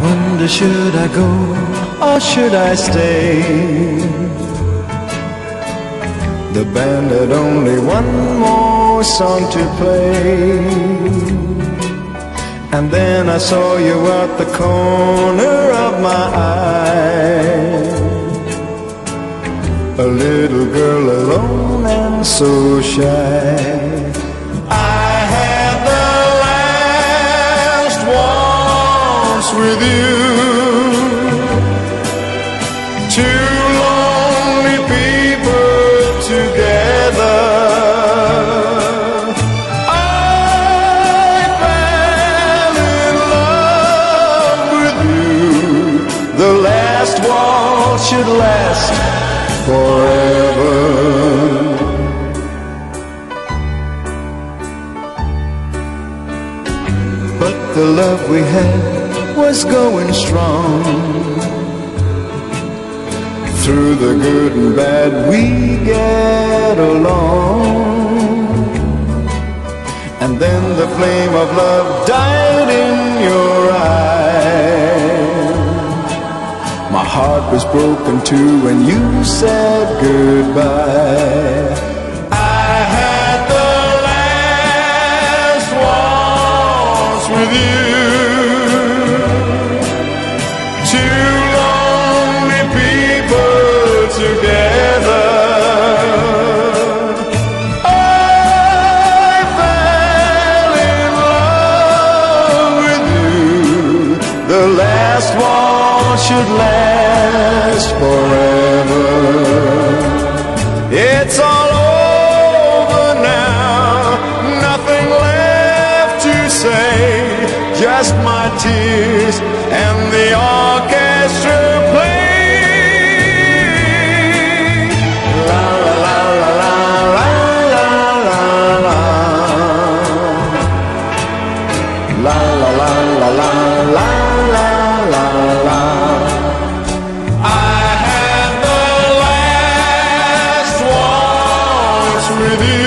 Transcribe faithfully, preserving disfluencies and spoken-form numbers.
wonder, should I go or should I stay? The band had only one more song to play, and then I saw you at the corner of my eye, a little girl alone and so shy. I had the last waltz with you, two lonely people together. I fell in love with you. The last waltz should last forever. But the love we had was going strong. Through the good and bad we get along. And then the flame of love died in your eyes. My heart was broken too when you said goodbye. I had the last waltz with you, two lonely people together. I fell in love with you. The last waltz should last forever. It's all over now, nothing left to say, just my tears and the orchestra playing. La la la la la la la la la la la la la la la la la. I had the last waltz with you.